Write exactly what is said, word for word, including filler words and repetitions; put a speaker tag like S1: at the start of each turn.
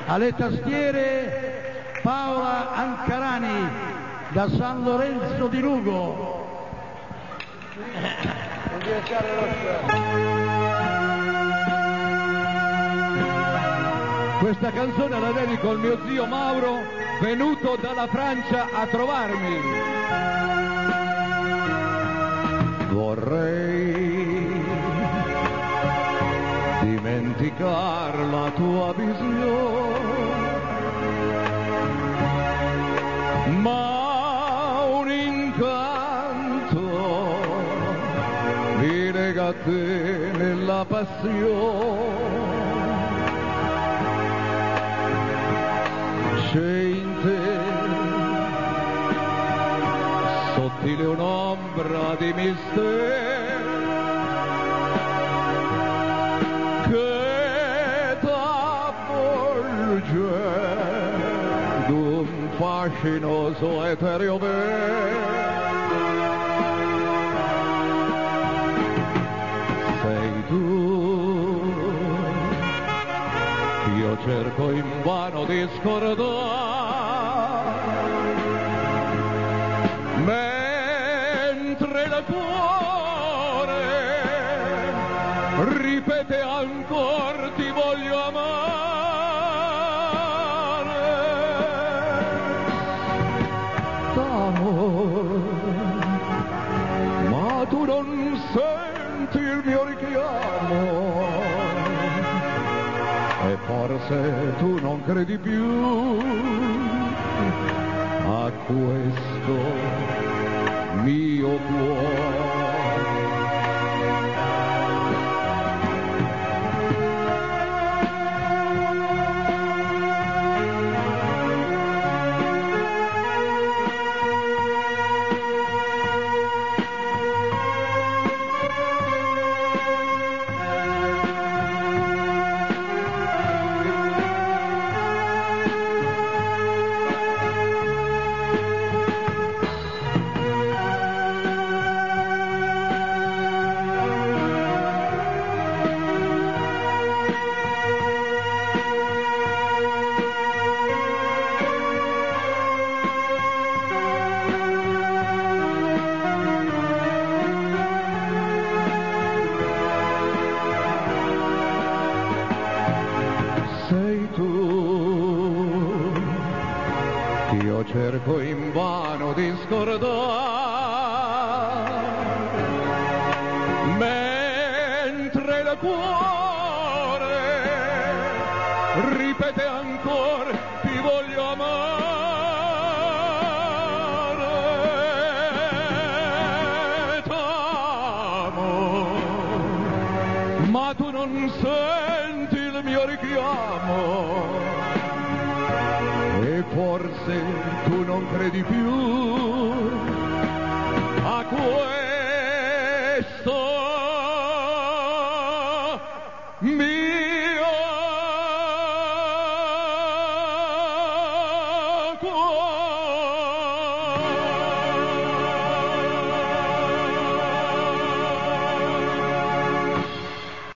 S1: alle tastiere Paola Ancarani da San Lorenzo di Lugo.
S2: Questa canzone la dedico al mio zio Mauro, venuto dalla Francia a trovarmi.
S3: Vorrei dimenticar la tua visione, ma un incanto mi lega a te nella passione. C'è in te sottile un'ombra di mistero che t'avvolge d'un fascinoso etereo velo. Sei tu, io cerco invano di scordare, mentre il cuore ripete ancora ti voglio amare. T'amo, ma tu non senti il mio richiamo, e forse tu non credi più a questo mio cuore. Sei tu, io cerco invano di scordare, mentre il cuore ripete ancora ti voglio amare. T'amo, ma tu non senti il mio richiamo, e forse tu non credi più a questo mio cuore.